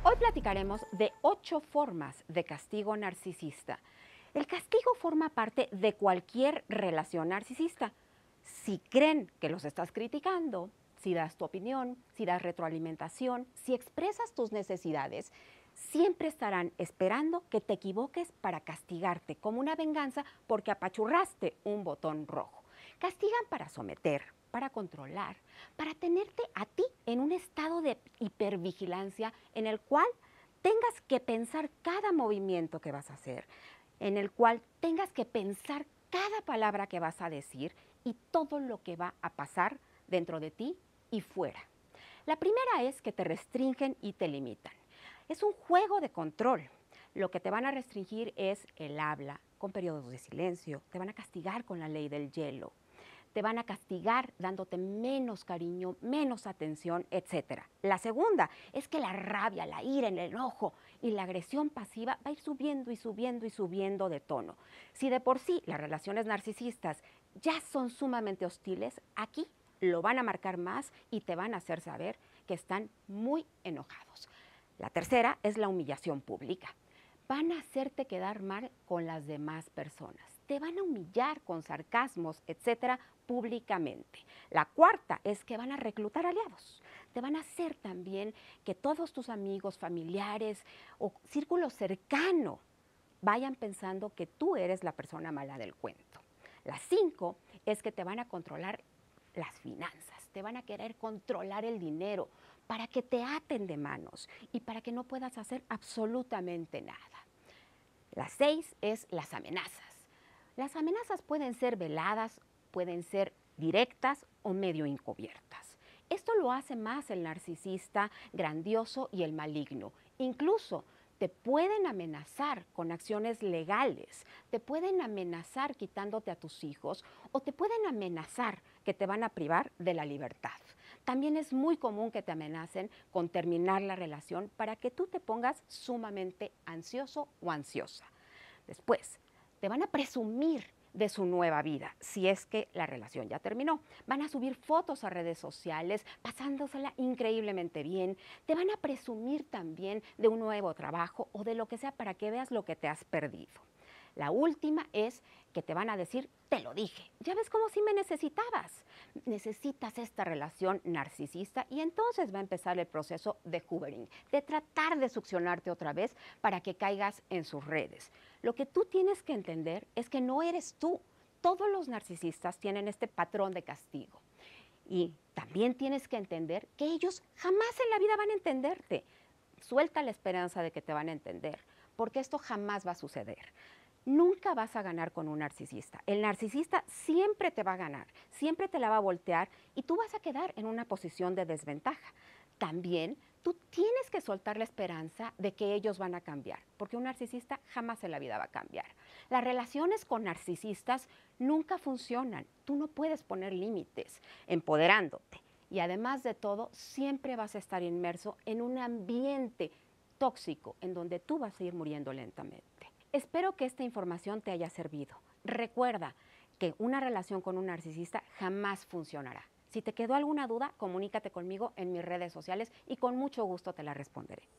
Hoy platicaremos de 8 formas de castigo narcisista. El castigo forma parte de cualquier relación narcisista. Si creen que los estás criticando, si das tu opinión, si das retroalimentación, si expresas tus necesidades, siempre estarán esperando que te equivoques para castigarte como una venganza porque apachurraste un botón rojo. Castigan para someter, para controlar, para tenerte a ti en un estado de hipervigilancia en el cual tengas que pensar cada movimiento que vas a hacer, en el cual tengas que pensar cada palabra que vas a decir y todo lo que va a pasar dentro de ti y fuera. La primera es que te restringen y te limitan. Es un juego de control. Lo que te van a restringir es el habla, con periodos de silencio, te van a castigar con la ley del hielo, te van a castigar dándote menos cariño, menos atención, etc. La segunda es que la rabia, la ira, el enojo y la agresión pasiva va a ir subiendo y subiendo y subiendo de tono. Si de por sí las relaciones narcisistas ya son sumamente hostiles, aquí lo van a marcar más y te van a hacer saber que están muy enojados. La tercera es la humillación pública. Van a hacerte quedar mal con las demás personas. Te van a humillar con sarcasmos, etcétera, públicamente. La cuarta es que van a reclutar aliados. Te van a hacer también que todos tus amigos, familiares o círculo cercano vayan pensando que tú eres la persona mala del cuento. La 5 es que te van a controlar las finanzas, te van a querer controlar el dinero para que te aten de manos y para que no puedas hacer absolutamente nada. La 6 es las amenazas. Las amenazas pueden ser veladas, pueden ser directas o medio encubiertas. Esto lo hace más el narcisista grandioso y el maligno. Incluso te pueden amenazar con acciones legales, te pueden amenazar quitándote a tus hijos o te pueden amenazar que te van a privar de la libertad. También es muy común que te amenacen con terminar la relación para que tú te pongas sumamente ansioso o ansiosa. Después, te van a presumir de su nueva vida, si es que la relación ya terminó. Van a subir fotos a redes sociales, pasándosela increíblemente bien. Te van a presumir también de un nuevo trabajo o de lo que sea para que veas lo que te has perdido. La última es que te van a decir, te lo dije, ya ves cómo si me necesitabas. Necesitas esta relación narcisista y entonces va a empezar el proceso de hoovering, de tratar de succionarte otra vez para que caigas en sus redes. Lo que tú tienes que entender es que no eres tú. Todos los narcisistas tienen este patrón de castigo. Y también tienes que entender que ellos jamás en la vida van a entenderte. Suelta la esperanza de que te van a entender, porque esto jamás va a suceder. Nunca vas a ganar con un narcisista. El narcisista siempre te va a ganar, siempre te la va a voltear y tú vas a quedar en una posición de desventaja. También tú tienes que soltar la esperanza de que ellos van a cambiar, porque un narcisista jamás en la vida va a cambiar. Las relaciones con narcisistas nunca funcionan. Tú no puedes poner límites empoderándote. Y además de todo, siempre vas a estar inmerso en un ambiente tóxico en donde tú vas a ir muriendo lentamente. Espero que esta información te haya servido. Recuerda que una relación con un narcisista jamás funcionará. Si te quedó alguna duda, comunícate conmigo en mis redes sociales y con mucho gusto te la responderé.